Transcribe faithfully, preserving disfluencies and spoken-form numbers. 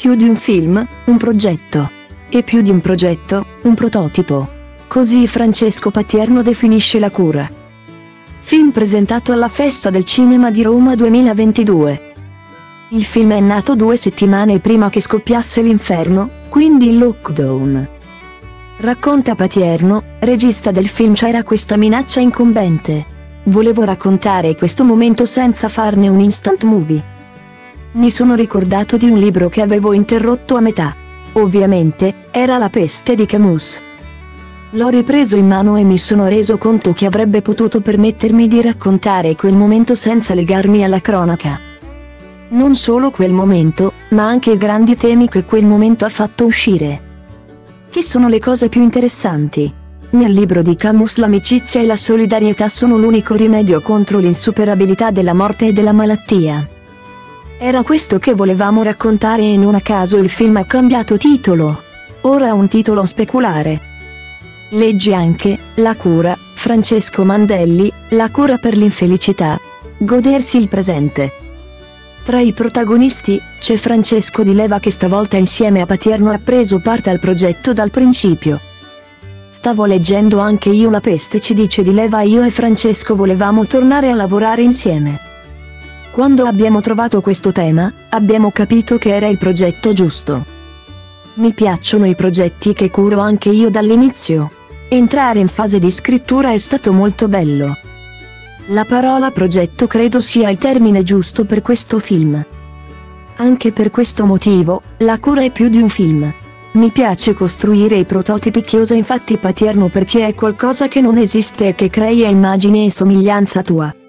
più di un film, un progetto. E più di un progetto, un prototipo. Così Francesco Patierno definisce La cura. Film presentato alla Festa del Cinema di Roma duemilaventidue. Il film è nato due settimane prima che scoppiasse l'inferno, quindi il lockdown. Racconta Patierno, regista del film: c'era questa minaccia incombente. Volevo raccontare questo momento senza farne un instant movie. Mi sono ricordato di un libro che avevo interrotto a metà. Ovviamente, era La peste di Camus. L'ho ripreso in mano e mi sono reso conto che avrebbe potuto permettermi di raccontare quel momento senza legarmi alla cronaca. Non solo quel momento, ma anche i grandi temi che quel momento ha fatto uscire. Che sono le cose più interessanti? Nel libro di Camus l'amicizia e la solidarietà sono l'unico rimedio contro l'insuperabilità della morte e della malattia. Era questo che volevamo raccontare e non a caso il film ha cambiato titolo. Ora ha un titolo speculare. Leggi anche La cura, Francesco Mandelli, La cura per l'infelicità. Godersi il presente. Tra i protagonisti, c'è Francesco Di Leva che stavolta insieme a Patierno ha preso parte al progetto dal principio. Stavo leggendo anche io La peste, ci dice Di Leva, io e Francesco volevamo tornare a lavorare insieme. Quando abbiamo trovato questo tema, abbiamo capito che era il progetto giusto. Mi piacciono i progetti che curo anche io dall'inizio. Entrare in fase di scrittura è stato molto bello. La parola progetto credo sia il termine giusto per questo film. Anche per questo motivo, La cura è più di un film. Mi piace costruire i prototipi che usa infatti Patierno perché è qualcosa che non esiste e che crei a immagine e somiglianza tua.